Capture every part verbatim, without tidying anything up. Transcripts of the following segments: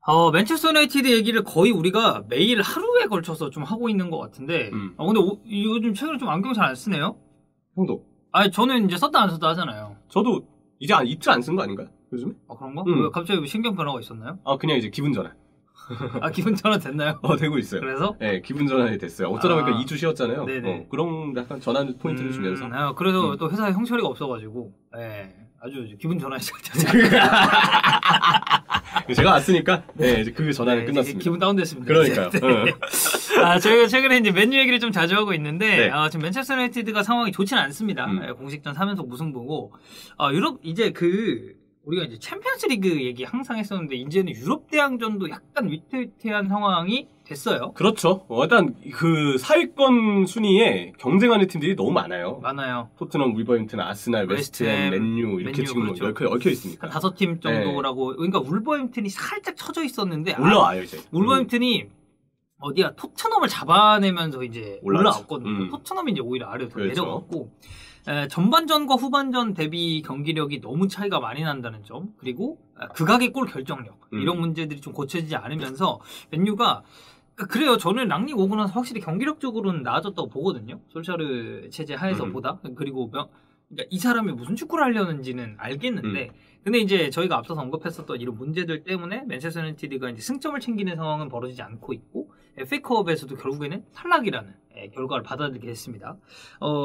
어, 맨체스터 유나이티드 얘기를 거의 우리가 매일 하루에 걸쳐서 좀 하고 있는 것 같은데, 음. 어, 근데 오, 요즘 최근에 좀 안경 잘 안 쓰네요? 형도. 아니, 저는 이제 썼다 안 썼다 하잖아요. 저도 이제 안, 이틀 안 쓴 거 아닌가요? 요즘에? 아, 그런가? 음. 왜 갑자기 신경 변화가 있었나요? 아, 그냥 이제 기분 전환. 아, 기분 전환 됐나요? 어, 되고 있어요. 그래서? 네, 기분 전환이 됐어요. 어쩌다 보니까 아. 이 주 쉬었잖아요. 네네. 어, 그런 약간 전환 포인트를 음, 주면서. 아, 그래서 음. 또 회사에 형처리가 없어가지고, 예. 아주 기분 전환이 시작됐어요. 제가 왔으니까, 네, 이제 그 전환은 네, 끝났습니다. 기분 다운됐습니다. 그러니까요. 네. 아, 저희가 최근에 이제 맨유 얘기를 좀 자주 하고 있는데, 네. 아, 지금 맨체스터 유나이티드가 상황이 좋지는 않습니다. 음. 예, 공식전 삼 연속 무승부고, 아, 유럽, 이제 그, 우리가 이제 챔피언스 리그 얘기 항상 했었는데, 이제는 유럽 대항전도 약간 위태위태한 상황이 됐어요. 그렇죠. 어, 일단 그 사위권 순위에 경쟁하는 팀들이 너무 많아요. 많아요. 토트넘, 울버햄튼, 아스날, 웨스트햄, 맨유 이렇게 맨유, 지금 그렇죠. 얽혀, 얽혀 있으니까. 한 다섯 팀 정도라고, 그러니까 울버햄튼이 살짝 쳐져 있었는데, 올라와요 이제. 울버햄튼이 어디야 토트넘을 잡아내면서 이제 올라왔죠. 올라왔거든요. 음. 토트넘이 이제 오히려 아래로 더 그렇죠. 내려갔고 에, 전반전과 후반전 대비 경기력이 너무 차이가 많이 난다는 점, 그리고 에, 극악의 골 결정력 음. 이런 문제들이 좀 고쳐지지 않으면서 맨유가 그래요. 저는 랑닉 오고 나서 확실히 경기력적으로는 나아졌다고 보거든요. 솔샤르 체제 하에서 음. 보다. 그리고 명, 그러니까 이 사람이 무슨 축구를 하려는지는 알겠는데, 음. 근데 이제 저희가 앞서서 언급했었던 이런 문제들 때문에 맨체스터 유나이티드가 이제 승점을 챙기는 상황은 벌어지지 않고 있고, 에프에이컵에서도 결국에는 탈락이라는 예, 결과를 받아들이게 됐습니다. 어,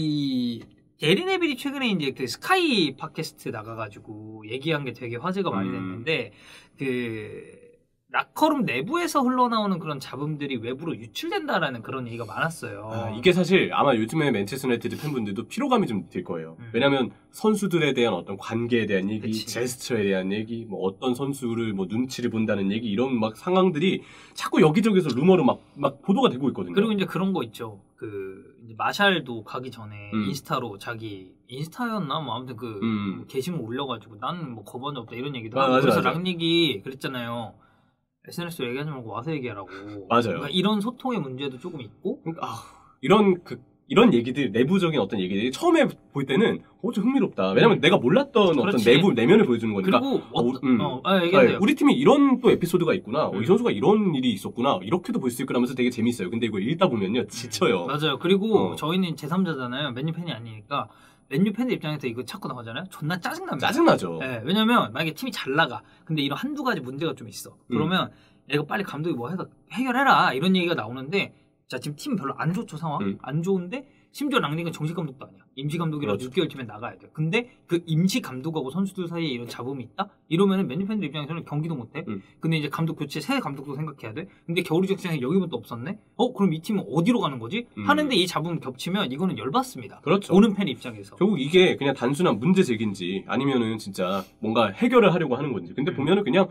이 게리 네빌이 최근에 이제 그 스카이 팟캐스트 나가가지고 얘기한 게 되게 화제가 많이 됐는데, 음. 그 라커룸 내부에서 흘러나오는 그런 잡음들이 외부로 유출된다라는 그런 얘기가 많았어요. 아, 이게 사실 아마 요즘에 맨체스터 유나이티드 팬분들도 피로감이 좀 들 거예요. 음. 왜냐하면 선수들에 대한 어떤 관계에 대한 얘기, 그치. 제스처에 대한 얘기, 뭐 어떤 선수를 뭐 눈치를 본다는 얘기 이런 막 상황들이 자꾸 여기저기서 루머로 막, 막 보도가 되고 있거든요. 그리고 이제 그런 거 있죠. 그 이제 마샬도 가기 전에 음. 인스타로 자기 인스타였나 뭐 아무튼 그 음. 게시물 올려가지고 나는 뭐 거부한 적 없다 이런 얘기도 아, 하고. 맞아, 그래서 맞아. 랑닉이 그랬잖아요. 에스엔에스로 얘기하지 말고 와서 얘기하라고. 맞아요. 그러니까 이런 소통의 문제도 조금 있고. 그러니까 아, 이런 그 이런 얘기들, 내부적인 어떤 얘기들이 처음에 볼 때는 어, 좀 흥미롭다. 왜냐면 음. 내가 몰랐던 그렇지. 어떤 내부 내면을 보여주는 거니까. 그리고 어, 어떤 음. 어, 아, 얘기하세요. 아, 우리 팀이 이런 또 에피소드가 있구나. 어, 음. 이 선수가 이런 일이 있었구나. 이렇게도 볼 수 있구나 하면서 되게 재밌어요. 근데 이거 읽다 보면요, 지쳐요. 맞아요. 그리고 어. 저희는 제삼자잖아요. 맨유 팬이 아니니까 맨유 팬들 입장에서 이거 찾고 나가잖아요. 존나 짜증납니다. 짜증나죠. 네, 왜냐면 만약에 팀이 잘 나가. 근데 이런 한두 가지 문제가 좀 있어. 그러면 야, 이거 빨리 감독이 뭐 해서 해결해라 이런 얘기가 나오는데, 자 지금 팀 별로 안 좋죠 상황. 음. 안 좋은데 심지어 랑닉은 정식 감독도 아니야. 임시 감독이라서 그렇죠. 육 개월 뒤면 나가야 돼. 근데 그 임시 감독하고 선수들 사이에 이런 잡음이 있다? 이러면은 맨유 팬들 입장에서는 경기도 못해. 음. 근데 이제 감독 교체, 새 감독도 생각해야 돼. 근데 겨울이적 시장에 여기부터 없었네. 어 그럼 이 팀은 어디로 가는 거지? 음. 하는데 이 잡음 겹치면 이거는 열받습니다. 그렇죠. 보는 팬 입장에서. 결국 이게 그냥 단순한 문제 제기인지 아니면은 진짜 뭔가 해결을 하려고 하는 건지. 근데 음. 보면은 그냥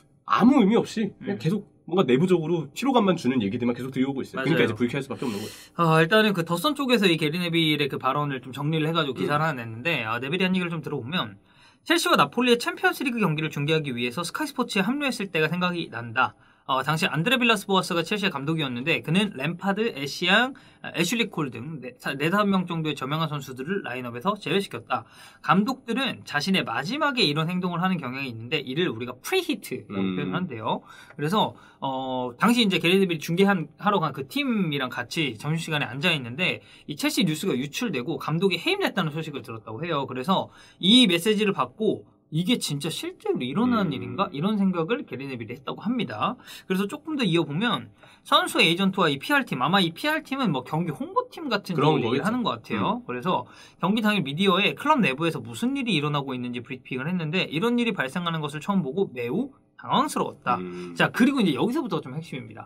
아무 의미 없이 그냥 음. 계속 뭔가 내부적으로 피로감만 주는 얘기들만 계속 들려오고 있어요. 맞아요. 그러니까 이제 불쾌할 수밖에 없는 거죠. 아, 일단은 그 더선 쪽에서 이 게리 네빌의 그 발언을 좀 정리를 해가지고 기사를 음. 하나 냈는데, 아, 네빌이 한 얘기를 좀 들어보면, 첼시와 나폴리의 챔피언스리그 경기를 중계하기 위해서 스카이스포츠에 합류했을 때가 생각이 난다. 어, 당시 안드레 빌라스 보아스가 첼시의 감독이었는데, 그는 램파드, 애쉬양, 애슐리 콜 등 네다섯 명 정도의 저명한 선수들을 라인업에서 제외시켰다. 감독들은 자신의 마지막에 이런 행동을 하는 경향이 있는데, 이를 우리가 프리히트라고 음. 표현을 한대요. 그래서 어, 당시 이제 게리 네빌이 중계한 하러 간 그 팀이랑 같이 점심시간에 앉아 있는데, 이 첼시 뉴스가 유출되고 감독이 해임됐다는 소식을 들었다고 해요. 그래서 이 메시지를 받고 이게 진짜 실제로 일어난 음. 일인가? 이런 생각을 게리 네빌이 했다고 합니다. 그래서 조금 더 이어보면 선수 에이전트와 이 피알팀, 아마 이 피알팀은 뭐 경기 홍보팀 같은 그런 얘기를 거겠죠. 하는 것 같아요. 음. 그래서 경기 당일 미디어에 클럽 내부에서 무슨 일이 일어나고 있는지 브리핑을 했는데, 이런 일이 발생하는 것을 처음 보고 매우 당황스러웠다. 음. 자, 그리고 이제 여기서부터 좀 핵심입니다.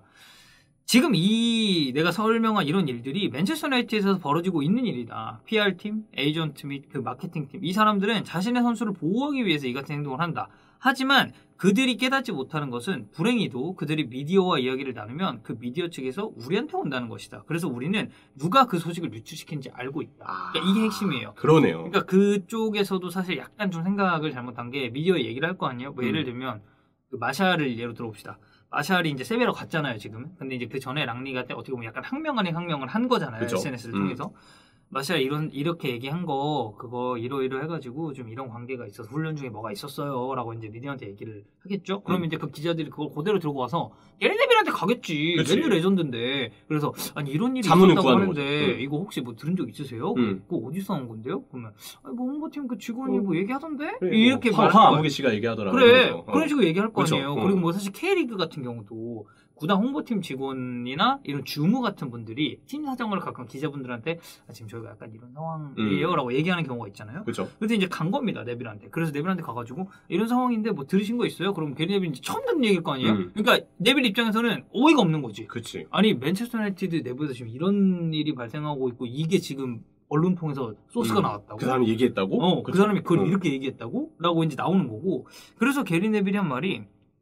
지금 이 내가 설명한 이런 일들이 맨체스터 유나이티드에서 벌어지고 있는 일이다. 피알팀, 에이전트 및 그 마케팅팀, 이 사람들은 자신의 선수를 보호하기 위해서 이 같은 행동을 한다. 하지만 그들이 깨닫지 못하는 것은 불행히도 그들이 미디어와 이야기를 나누면 그 미디어 측에서 우리한테 온다는 것이다. 그래서 우리는 누가 그 소식을 유출시킨지 알고 있다. 그러니까 이게 핵심이에요. 그러네요. 그러니까 그쪽에서도 사실 약간 좀 생각을 잘못한 게, 미디어에 얘기를 할 거 아니에요. 뭐 예를 음. 들면 그 마샬을 예로 들어봅시다. 마샬이 이제 세베로 갔잖아요, 지금. 근데 이제 그 전에 랑리가 때 어떻게 보면 약간 항명 아닌 항명을 한 거잖아요. 그쵸? 에스엔에스를 음. 통해서. 마시아 이런 이렇게 얘기한 거 그거 이러이러 해가지고 좀 이런 관계가 있어서 훈련 중에 뭐가 있었어요라고 이제 미디어한테 얘기를 하겠죠. 그러면 음. 이제 그 기자들이 그걸 그대로 들고 와서 게리네빌한테 가겠지. 그치. 맨유 레전드인데. 그래서 아니 이런 일이 자문을 있었다고 구하는 하는데 거죠. 응. 이거 혹시 뭐 들은 적 있으세요? 음. 그거 어디서 한 건데요? 그러면 아니 뭐 홍보팀 그 직원이 어. 뭐 얘기하던데 그래, 이렇게 뭐, 말할 황 거야. 아무개 씨가 얘기하더라고요. 그래 어. 그런 식으로 얘기할 거 그쵸. 아니에요. 어. 그리고 뭐 사실 K리그 같은 경우도 구단 홍보팀 직원이나 이런 주무 같은 분들이 팀 사정을 가끔 기자분들한테 아, 지금 저희가 약간 이런 상황이에요 음. 라고 얘기하는 경우가 있잖아요. 그렇죠. 그래서 이제 간 겁니다. 네빌한테. 그래서 네빌한테 가가지고 이런 상황인데 뭐 들으신 거 있어요? 그럼 게리 네빌이 이제 처음 듣는 얘기일 거 아니에요. 음. 그러니까 네빌 입장에서는 어이가 없는 거지. 그치. 아니 맨체스터 유나이티드 내부에서 지금 이런 일이 발생하고 있고 이게 지금 언론 통해서 소스가 음. 나왔다고. 그 사람이 얘기했다고? 어, 그 그쵸. 사람이 그걸 어. 이렇게 얘기했다고? 라고 이제 나오는 거고. 그래서 게리 네빌이 한 말이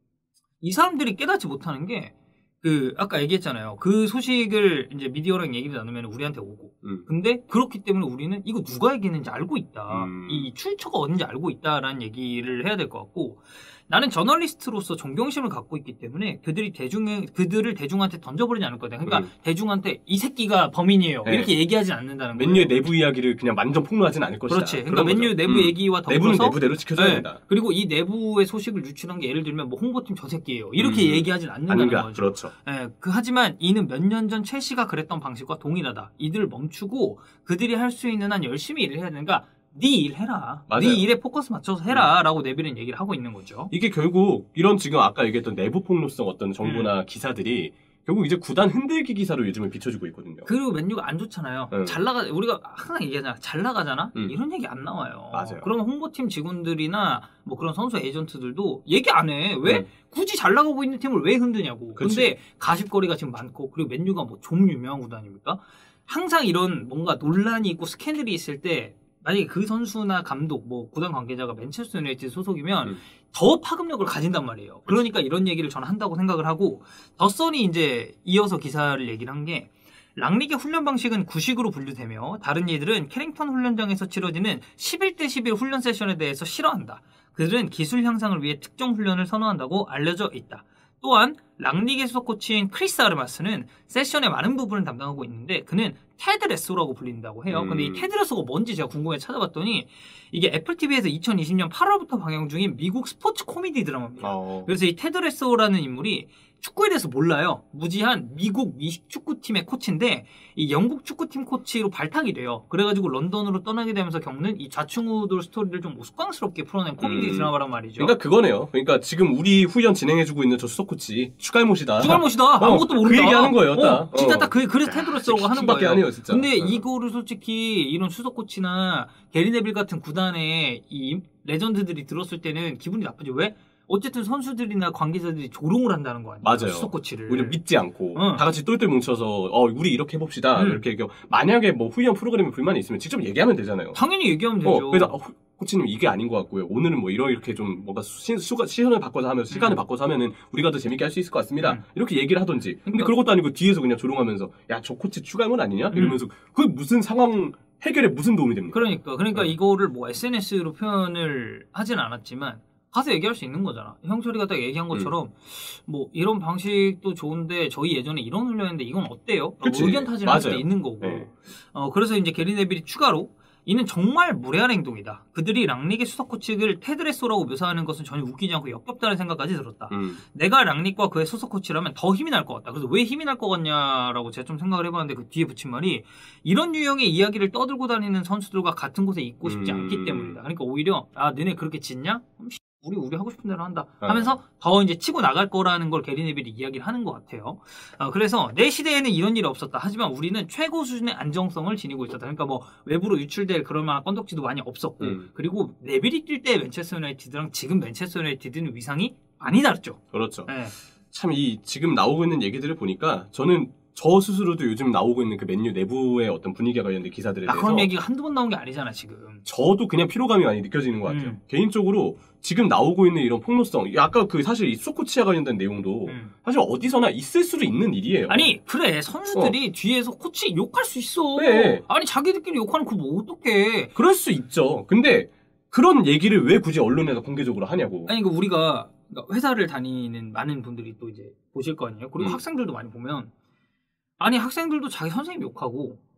이 사람들이 깨닫지 못하는 게 그 아까 얘기했잖아요. 그 소식을 이제 미디어랑 얘기를 나누면 우리한테 오고. 음. 근데 그렇기 때문에 우리는 이거 누가 얘기했는지 알고 있다. 음. 이 출처가 어딘지 알고 있다라는 얘기를 해야 될 것 같고. 나는 저널리스트로서 존경심을 갖고 있기 때문에 그들이 대중에 그들을 대중한테 던져버리지 않을 거다. 그러니까 음. 대중한테 이 새끼가 범인이에요. 네. 이렇게 얘기하지 않는다는 거예요. 맨유의 내부 이야기를 그냥 완전 폭로하지는 않을 것이다. 그렇지. 그러니까 그런 거죠. 맨유 내부 음. 얘기와 더불어서 내부는 내부대로 지켜줘야 네. 된다. 그리고 이 내부의 소식을 유출한 게 예를 들면 뭐 홍보팀 저 새끼예요. 이렇게 음. 얘기하진 않는다는 아닌가? 거죠. 그렇죠. 예, 그 하지만 이는 몇 년 전 첼시가 그랬던 방식과 동일하다. 이들을 멈추고 그들이 할 수 있는 한 열심히 일을 해야 되니까 네 일 해라. 맞아요. 네 일에 포커스 맞춰서 해라. 라고 네빌은 얘기를 하고 있는 거죠. 이게 결국 이런 지금 아까 얘기했던 내부 폭로성 어떤 정보나 음. 기사들이 결국 이제 구단 흔들기 기사로 요즘은 비춰지고 있거든요. 그리고 맨유가 안 좋잖아요. 음. 잘 나가 우리가 항상 얘기하잖아. 잘 나가잖아. 음. 이런 얘기 안 나와요. 맞아요. 그러면 홍보팀 직원들이나 뭐 그런 선수 에이전트들도 얘기 안 해. 왜? 음. 굳이 잘 나가고 있는 팀을 왜 흔드냐고. 그치. 근데 가십거리가 지금 많고 그리고 맨유가 뭐 좀 유명한 구단입니까? 항상 이런 뭔가 논란이 있고 스캔들이 있을 때 만약에 그 선수나 감독, 뭐 구단 관계자가 맨체스터 유나이티드 소속이면 음. 더 파급력을 가진단 말이에요. 그러니까 이런 얘기를 저는 한다고 생각을 하고 더선이 이제 이어서 기사를 얘기를 한 게 랑리게 훈련 방식은 구식으로 분류되며 다른 이들은 캐링턴 훈련장에서 치러지는 십일 대 십일 훈련 세션에 대해서 싫어한다. 그들은 기술 향상을 위해 특정 훈련을 선호한다고 알려져 있다. 또한 랑리게 수석 코치인 크리스 아르마스는 세션의 많은 부분을 담당하고 있는데 그는 테드 레소라고 불린다고 해요. 음. 근데 이 테드 레소가 뭔지 제가 궁금해 찾아봤더니 이게 애플티비에서 이천이십 년 팔월부터 방영 중인 미국 스포츠 코미디 드라마입니다. 어. 그래서 이 테드 레소라는 인물이 축구에 대해서 몰라요. 무지한 미국 미식 축구팀의 코치인데 이 영국 축구팀 코치로 발탁이 돼요. 그래가지고 런던으로 떠나게 되면서 겪는 이 좌충우돌 스토리를 좀 우스꽝스럽게 풀어낸 코미디 음. 드라마란 말이죠. 그러니까 그거네요. 그러니까 지금 우리 후연 진행해주고 있는 저 수석 코치 추갈못이다. 추갈못이다. 어, 아무것도 모른다. 그 얘기하는 거예요. 어, 딱. 진짜 어. 딱 그, 그래서 테드 레소라고 하는 킹밖에 거예요. 안 해요, 진짜. 근데 어. 이거를 솔직히 이런 수석 코치나 게리 네빌 같은 구단의 이 레전드들이 들었을 때는 기분이 나쁘죠. 왜? 어쨌든 선수들이나 관계자들이 조롱을 한다는 거 아니에요? 맞아요. 수석 코치를. 우리를 믿지 않고 응. 다 같이 똘똘 뭉쳐서 어 우리 이렇게 해봅시다. 음. 이렇게 얘기하고 만약에 뭐 후연 프로그램에 불만이 있으면 직접 얘기하면 되잖아요. 당연히 얘기하면 되죠. 어, 그래서 어, 코치님 이게 아닌 것 같고요. 오늘은 뭐 이런 이렇게 좀 뭔가 시, 수가, 시간을 바꿔서 하면서 시간을 음. 바꿔서 하면은 우리가 더 재밌게 할 수 있을 것 같습니다. 음. 이렇게 얘기를 하던지. 근데 그러니까- 그런 것도 아니고 뒤에서 그냥 조롱하면서 야 저 코치 추가면 아니냐 음. 이러면서 그 무슨 상황 해결에 무슨 도움이 됩니까? 그러니까 그러니까 어. 이거를 뭐 에스엔에스로 표현을 하진 않았지만 가서 얘기할 수 있는 거잖아. 형철이가 딱 얘기한 것처럼 뭐 이런 방식도 좋은데 저희 예전에 이런 훈련했는데 이건 어때요? 그치. 의견 타진을 할 수도 맞아요. 있는 거고. 네. 어 그래서 이제 게리 네빌이 추가로 이는 정말 무례한 행동이다. 그들이 랑릭의 수석 코치를 테드 레소라고 묘사하는 것은 전혀 웃기지 않고 역겹다는 생각까지 들었다. 음. 내가 랑릭과 그의 수석 코치라면 더 힘이 날 것 같다. 그래서 왜 힘이 날 것 같냐라고 제가 좀 생각을 해봤는데 그 뒤에 붙인 말이 이런 유형의 이야기를 떠들고 다니는 선수들과 같은 곳에 있고 싶지 음. 않기 때문이다. 그러니까 오히려 아 너네 그렇게 짓냐? 그럼 씨, 우리 우리 하고 싶은 대로 한다 어. 하면서 더 이제 치고 나갈 거라는 걸 게리 네빌이 이야기를 하는 것 같아요. 어, 그래서 내 시대에는 이런 일이 없었다. 하지만 우리는 최고 수준의 안정성을 지니고 있었다. 그러니까 뭐 외부로 유출될 그럴 만한 건덕지도 많이 없었고 음. 그리고 네빌이 뛸 때 맨체스터 유나이티드랑 지금 맨체스터 유나이티드는 위상이 많이 다르죠. 그렇죠. 네. 참 이 지금 나오고 있는 얘기들을 보니까 저는 저 스스로도 요즘 나오고 있는 그 맨유 내부의 어떤 분위기와 관련된 기사들에 나 대해서 그런 얘기가 한두 번 나온 게 아니잖아 지금. 저도 그냥 피로감이 많이 느껴지는 것 같아요. 음. 개인적으로 지금 나오고 있는 이런 폭로성, 아까 그 사실 이 소코치와 관련된 내용도 음. 사실 어디서나 있을 수도 있는 일이에요. 아니 그래 선수들이 뒤에서 코치 욕할 수 있어. 네. 아니 자기들끼리 욕하는 그거 뭐 어떡해. 그럴 수 있죠. 근데 그런 얘기를 왜 굳이 언론에서 공개적으로 하냐고. 아니 그 우리가 그러니까 회사를 다니는 많은 분들이 또 이제 보실 거 아니에요. 그리고 음. 학생들도 많이 보면 아니 학생들도 자기 선생님 욕하고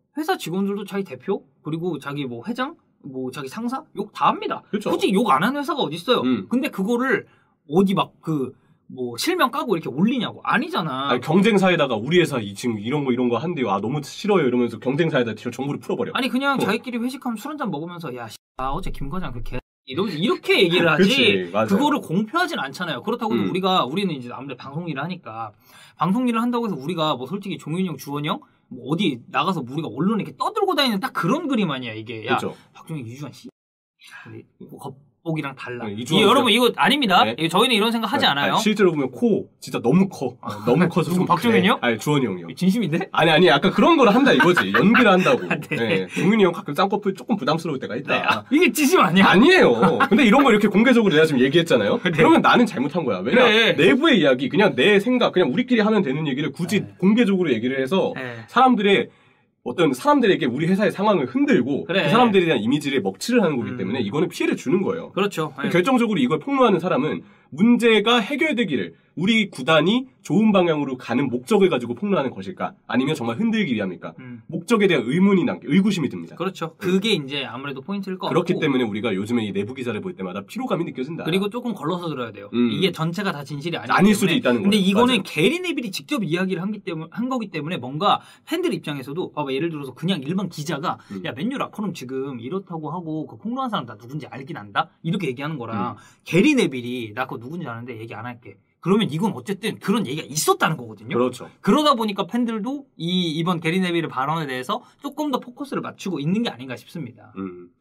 회사 직원들도 자기 대표 그리고 자기 뭐 회장 뭐 자기 상사 욕 다 합니다. 그렇죠. 솔직히 욕 안 하는 회사가 어디 있어요. 음. 근데 그거를 어디 막 그 뭐 실명 까고 이렇게 올리냐고. 아니잖아. 아니, 경쟁사에다가 우리 회사 이 지금 이런 거 이런 거 한대요. 아 너무 싫어요 이러면서 경쟁사에다 정보를 풀어버려. 아니 그냥 어. 자기끼리 회식하면 술 한잔 먹으면서 야 씨, 아 어제 김 과장 그 개 이러면서 이렇게 얘기를 하지. 그치, 맞아요. 그거를 공표하진 않잖아요. 그렇다고 음. 우리가 우리는 이제 아무래도 방송 일을 하니까 방송 일을 한다고 해서 우리가 뭐 솔직히 종윤이 형, 주원이 형 뭐 어디 나가서 우리가 언론에 이렇게 떠들고 다니는 딱 그런 그림 아니야 이게. 야 그렇죠. 박종희, 유주환 씨 우리 뭐 겉보기랑 달라. 네, 이 이주환 여러분 이거 아닙니다. 네. 이거 저희는 이런 생각 하지 네, 않아요. 아니, 실제로 보면 코 진짜 너무 커. 어, 너무 커서 누구, 좀 박종현이요? 그래. 아니 주원이 형이요. 진심인데? 아니 아니 약간 그런 걸 한다 이거지. 연기를 한다고. 아, 네. 네. 종윤이 형 가끔 쌍꺼풀 조금 부담스러울 때가 있다. 네. 아, 이게 진심 아니야? 아니에요. 근데 이런 거 이렇게 공개적으로 내가 지금 얘기했잖아요. 네. 그러면 나는 잘못한 거야. 왜냐 그래. 내부의 이야기, 그냥 내 생각, 그냥 우리끼리 하면 되는 얘기를 굳이 네. 공개적으로 얘기를 해서 네. 사람들의 어떤 사람들에게 우리 회사의 상황을 흔들고 그래. 그 사람들에 대한 이미지를 먹칠을 하는 거기 음. 때문에 이거는 피해를 주는 거예요. 그렇죠. 네. 결정적으로 이걸 폭로하는 사람은 문제가 해결되기를 우리 구단이 좋은 방향으로 가는 목적을 가지고 폭로하는 것일까? 아니면 정말 흔들기 위함일까? 음. 목적에 대한 의문이 남게 의구심이 듭니다. 그렇죠. 그게 이제 아무래도 포인트일 것 그렇기 같고. 때문에 우리가 요즘에 이 내부 기사를 볼 때마다 피로감이 느껴진다. 그리고 조금 걸러서 들어야 돼요. 음. 이게 전체가 다 진실이 아니기 아닐 때문에. 수도 있다는 근데 거예요. 이거는 맞아요. 게리 네빌이 직접 이야기를 한, 때문에, 한 거기 때문에 뭔가 팬들 입장에서도 봐봐 예를 들어서 그냥 일반 기자가 음. 야 맨유 라커룸 지금 이렇다고 하고 그 폭로한 사람 다 누군지 알긴 안다? 이렇게 얘기하는 거랑 음. 게리 네빌이 나 그거 누군지 아는데 얘기 안 할게. 그러면 이건 어쨌든 그런 얘기가 있었다는 거거든요. 그렇죠. 그러다 보니까 팬들도 이 이번 게리 네빌의 발언에 대해서 조금 더 포커스를 맞추고 있는 게 아닌가 싶습니다. 음.